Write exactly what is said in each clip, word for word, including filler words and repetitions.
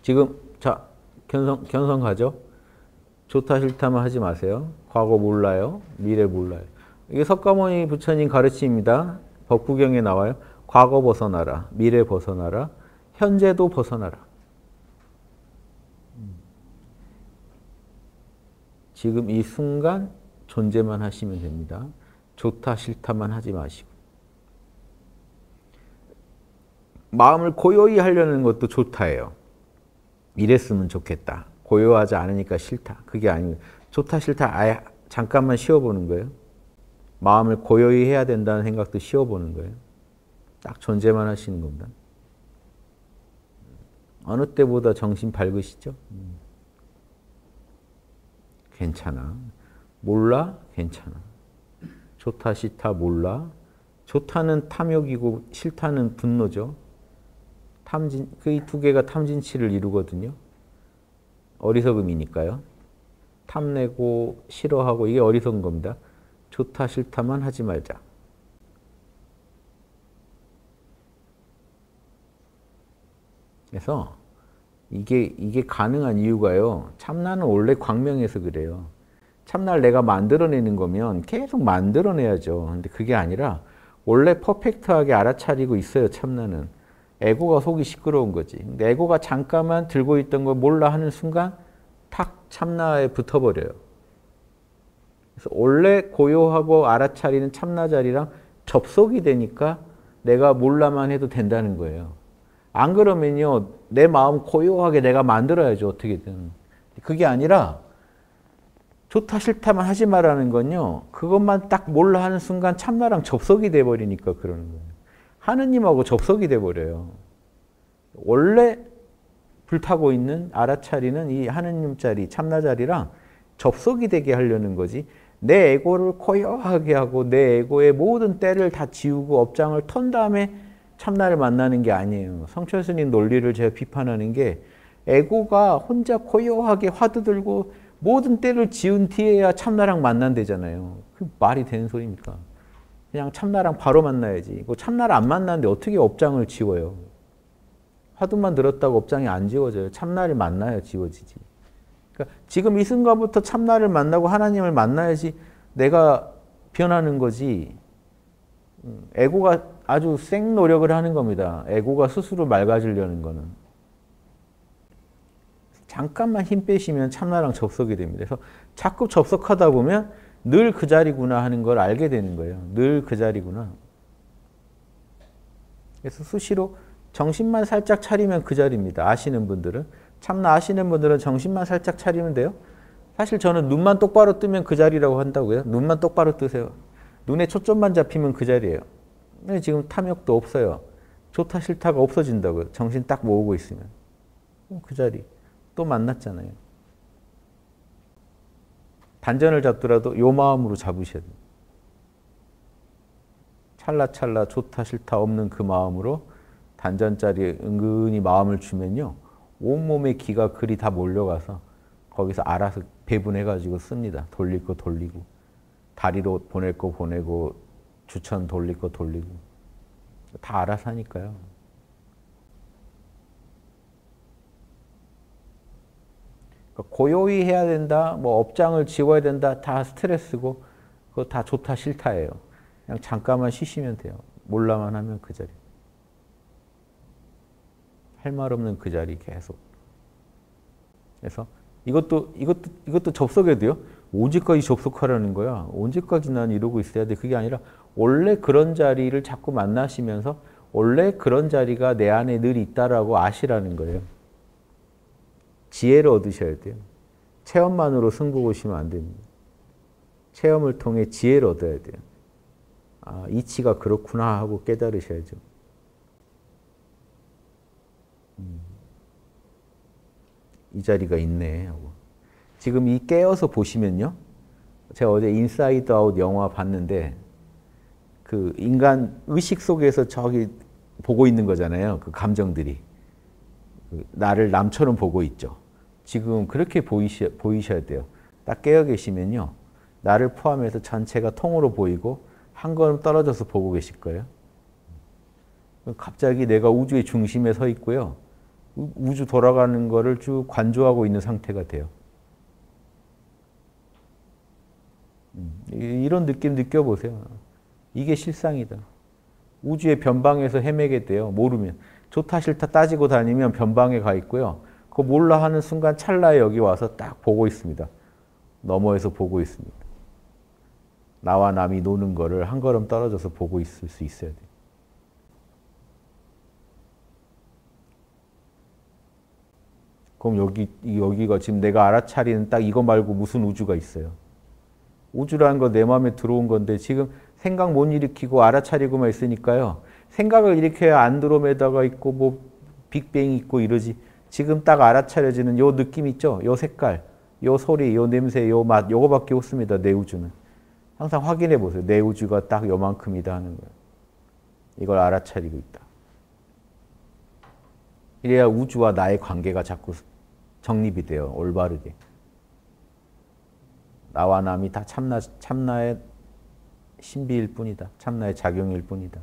지금 자 견성 견성 가죠. 좋다 싫다만 하지 마세요. 과거 몰라요. 미래 몰라요. 이게 석가모니 부처님 가르침입니다. 법구경에 나와요. 과거 벗어나라. 미래 벗어나라. 현재도 벗어나라. 지금 이 순간 존재만 하시면 됩니다. 좋다 싫다만 하지 마시고. 마음을 고요히 하려는 것도 좋다예요. 이랬으면 좋겠다. 고요하지 않으니까 싫다. 그게 아니고 좋다 싫다 아예 잠깐만 쉬어보는 거예요. 마음을 고요히 해야 된다는 생각도 쉬어보는 거예요. 딱 존재만 하시는 겁니다. 어느 때보다 정신 밝으시죠? 괜찮아. 몰라? 괜찮아. 좋다 싫다 몰라? 좋다는 탐욕이고 싫다는 분노죠. 탐진, 그 두 개가 탐진치를 이루거든요. 어리석음이니까요. 탐내고 싫어하고 이게 어리석은 겁니다. 좋다 싫다만 하지 말자. 그래서 이게 이게 가능한 이유가요. 참나는 원래 광명해서 그래요. 참나를 내가 만들어내는 거면 계속 만들어내야죠. 근데 그게 아니라 원래 퍼펙트하게 알아차리고 있어요. 참나는. 에고가 속이 시끄러운 거지. 근데 에고가 잠깐만 들고 있던 걸 몰라 하는 순간 탁 참나에 붙어버려요. 그래서 원래 고요하고 알아차리는 참나 자리랑 접속이 되니까 내가 몰라만 해도 된다는 거예요. 안 그러면요. 내 마음 고요하게 내가 만들어야죠. 어떻게든. 그게 아니라 좋다 싫다만 하지 말라는 건요. 그것만 딱 몰라 하는 순간 참나랑 접속이 돼버리니까 그러는 거예요. 하느님하고 접속이 돼버려요. 원래 불타고 있는 알아차리는 이 하느님 자리, 참나 자리랑 접속이 되게 하려는 거지. 내 에고를 고요하게 하고 내 에고의 모든 때를 다 지우고 업장을 턴 다음에 참나를 만나는 게 아니에요. 성철스님 논리를 제가 비판하는 게 에고가 혼자 고요하게 화두 들고 모든 때를 지운 뒤에야 참나랑 만난대잖아요. 그 말이 되는 소리입니까? 그냥 참나랑 바로 만나야지. 그 참나를 안 만나는데 어떻게 업장을 지워요? 화두만 들었다고 업장이 안 지워져요. 참나를 만나야 지워지지. 그러니까 지금 이 순간부터 참나를 만나고 하나님을 만나야지 내가 변하는 거지. 에고가 아주 생 노력을 하는 겁니다. 에고가 스스로 맑아지려는 거는. 잠깐만 힘 빼시면 참나랑 접속이 됩니다. 그래서 자꾸 접속하다 보면 늘 그 자리구나 하는 걸 알게 되는 거예요. 늘 그 자리구나. 그래서 수시로 정신만 살짝 차리면 그 자리입니다. 아시는 분들은. 참나 아시는 분들은 정신만 살짝 차리면 돼요. 사실 저는 눈만 똑바로 뜨면 그 자리라고 한다고요. 눈만 똑바로 뜨세요. 눈에 초점만 잡히면 그 자리예요. 근데 지금 탐욕도 없어요. 좋다 싫다가 없어진다고요. 정신 딱 모으고 있으면. 그 자리. 또 만났잖아요. 단전을 잡더라도 요 마음으로 잡으셔야 돼요. 찰나찰나 좋다 싫다 없는 그 마음으로 단전자리에 은근히 마음을 주면요. 온몸의 기가 그리 다 몰려가서 거기서 알아서 배분해가지고 씁니다. 돌릴 거 돌리고 다리로 보낼 거 보내고 주천 돌릴 거 돌리고 다 알아서 하니까요. 고요히 해야 된다, 뭐 업장을 지워야 된다, 다 스트레스고 그거 다 좋다 싫다예요. 그냥 잠깐만 쉬시면 돼요. 몰라만 하면 그 자리. 할 말 없는 그 자리 계속. 그래서 이것도 이것도 이것도 접속해도요. 언제까지 접속하라는 거야? 언제까지 난 이러고 있어야 돼? 그게 아니라 원래 그런 자리를 자꾸 만나시면서 원래 그런 자리가 내 안에 늘 있다라고 아시라는 거예요. 지혜를 얻으셔야 돼요. 체험만으로 승부 보시면 안 됩니다. 체험을 통해 지혜를 얻어야 돼요. 아, 이치가 그렇구나 하고 깨달으셔야죠. 음, 이 자리가 있네 하고. 지금 이 깨어서 보시면요. 제가 어제 인사이드 아웃 영화 봤는데 그 인간 의식 속에서 저기 보고 있는 거잖아요. 그 감정들이. 나를 남처럼 보고 있죠. 지금 그렇게 보이시, 보이셔야 돼요. 딱 깨어 계시면요. 나를 포함해서 전체가 통으로 보이고 한 걸음 떨어져서 보고 계실 거예요. 갑자기 내가 우주의 중심에 서 있고요. 우주 돌아가는 거를 쭉 관조하고 있는 상태가 돼요. 이런 느낌 느껴보세요. 이게 실상이다. 우주의 변방에서 헤매게 돼요. 모르면. 좋다 싫다 따지고 다니면 변방에 가 있고요. 그거 몰라 하는 순간 찰나에 여기 와서 딱 보고 있습니다. 너머에서 보고 있습니다. 나와 남이 노는 거를 한 걸음 떨어져서 보고 있을 수 있어야 돼요. 그럼 여기, 여기가 지금 내가 알아차리는 딱 이거 말고 무슨 우주가 있어요? 우주라는 거 내 마음에 들어온 건데 지금 생각 못 일으키고 알아차리고만 있으니까요. 생각을 일으켜야 안드로메다가 있고 뭐 빅뱅이 있고 이러지. 지금 딱 알아차려지는 요 느낌 있죠? 요 색깔, 요 소리, 요 냄새, 요 맛, 요거밖에 없습니다. 내 우주는. 항상 확인해 보세요. 내 우주가 딱 요만큼이다 하는 거예요. 이걸 알아차리고 있다. 이래야 우주와 나의 관계가 자꾸 정립이 돼요. 올바르게. 나와 남이 다 참나, 참나의 신비일 뿐이다. 참나의 작용일 뿐이다.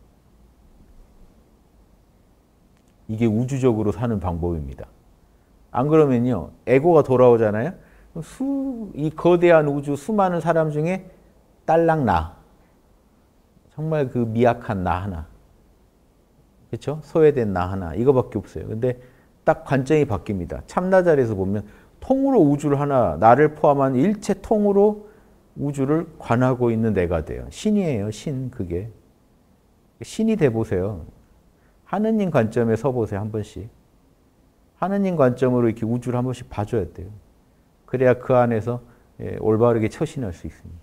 이게 우주적으로 사는 방법입니다. 안 그러면요. 에고가 돌아오잖아요. 수, 이 거대한 우주 수많은 사람 중에 딸랑 나. 정말 그 미약한 나 하나. 그렇죠? 소외된 나 하나. 이거밖에 없어요. 근데 딱 관점이 바뀝니다. 참나 자리에서 보면 통으로 우주를 하나, 나를 포함한 일체 통으로 우주를 관하고 있는 내가 돼요. 신이에요. 신 그게. 신이 돼보세요. 하느님 관점에 서보세요. 한 번씩. 하느님 관점으로 이렇게 우주를 한 번씩 봐줘야 돼요. 그래야 그 안에서 올바르게 처신할 수 있습니다.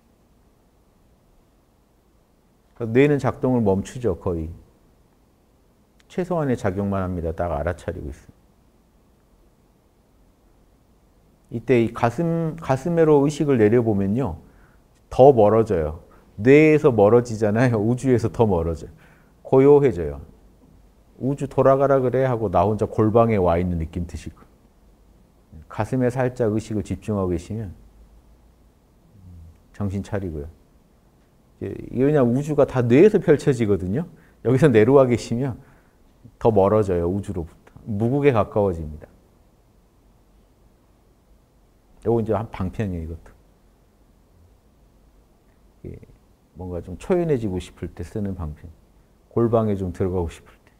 뇌는 작동을 멈추죠. 거의. 최소한의 작용만 합니다. 딱 알아차리고 있습니다. 이때 이 가슴, 가슴으로 의식을 내려보면요. 더 멀어져요. 뇌에서 멀어지잖아요. 우주에서 더 멀어져요. 고요해져요. 우주 돌아가라 그래 하고 나 혼자 골방에 와 있는 느낌 드실 거예요. 가슴에 살짝 의식을 집중하고 계시면 정신 차리고요. 왜냐하면 우주가 다 뇌에서 펼쳐지거든요. 여기서 내려와 계시면 더 멀어져요. 우주로부터. 무국에 가까워집니다. 이거 이제 한 방편이에요. 이것도. 뭔가 좀 초연해지고 싶을 때 쓰는 방편. 골방에 좀 들어가고 싶을 때.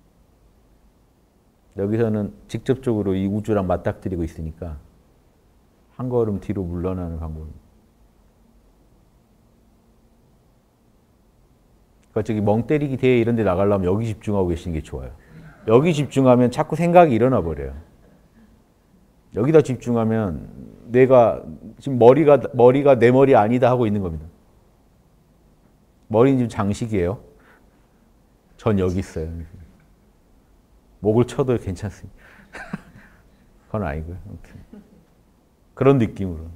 여기서는 직접적으로 이 우주랑 맞닥뜨리고 있으니까 한 걸음 뒤로 물러나는 방법입니다. 그러니까 저기 멍 때리기 대회 이런 데 나가려면 여기 집중하고 계시는 게 좋아요. 여기 집중하면 자꾸 생각이 일어나 버려요. 여기다 집중하면 내가 지금 머리가 머리가 내 머리 아니다 하고 있는 겁니다. 머리는 지금 장식이에요. 전 여기 있어요. 목을 쳐도 괜찮습니다. 그건 아니고요. 아무튼. 그런 느낌으로.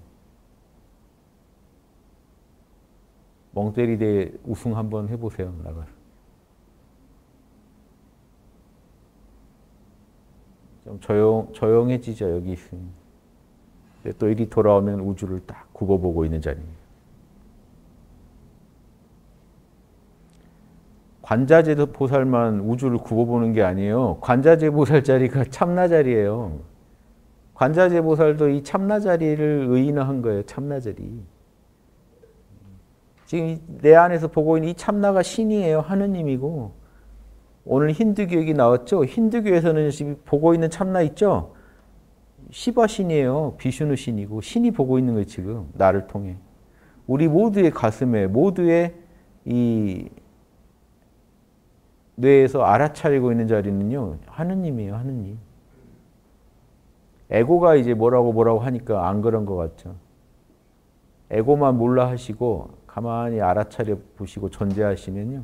멍 때리대 우승 한번 해보세요. 나가서. 좀 조용, 조용해지죠. 여기 있으면. 또 이리 돌아오면 우주를 딱 굽어보고 있는 자리입니다. 관자재 보살만 우주를 굽어보는 게 아니에요. 관자재 보살 자리가 참나 자리예요. 관자재 보살도 이 참나 자리를 의인화한 거예요. 참나 자리. 지금 내 안에서 보고 있는 이 참나가 신이에요. 하느님이고. 오늘 힌두교육이 나왔죠. 힌두교에서는 지금 보고 있는 참나 있죠. 시바 신이에요. 비슈누 신이고 신이 보고 있는 거예요. 지금 나를 통해. 우리 모두의 가슴에 모두의 이 뇌에서 알아차리고 있는 자리는요. 하느님이에요. 하느님. 에고가 이제 뭐라고 뭐라고 하니까 안 그런 것 같죠. 에고만 몰라 하시고 가만히 알아차려 보시고 존재하시면요.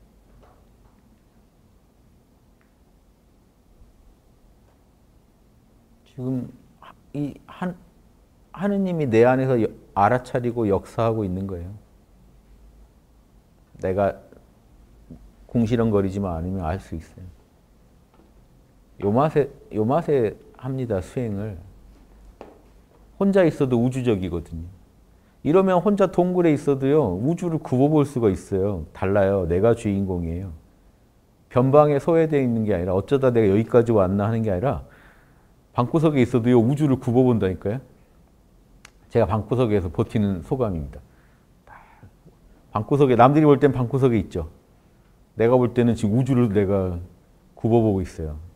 지금 이 한, 하느님이 내 안에서 알아차리고 역사하고 있는 거예요. 내가 궁시렁거리지만 않으면 알 수 있어요. 요 맛에, 요 맛에 합니다. 수행을. 혼자 있어도 우주적이거든요. 이러면 혼자 동굴에 있어도요. 우주를 굽어볼 수가 있어요. 달라요. 내가 주인공이에요. 변방에 소외되어 있는 게 아니라 어쩌다 내가 여기까지 왔나 하는 게 아니라 방구석에 있어도 이 우주를 굽어본다니까요. 제가 방구석에서 버티는 소감입니다. 방구석에 남들이 볼 땐 방구석에 있죠. 내가 볼 때는 지금 우주를 내가 굽어보고 있어요.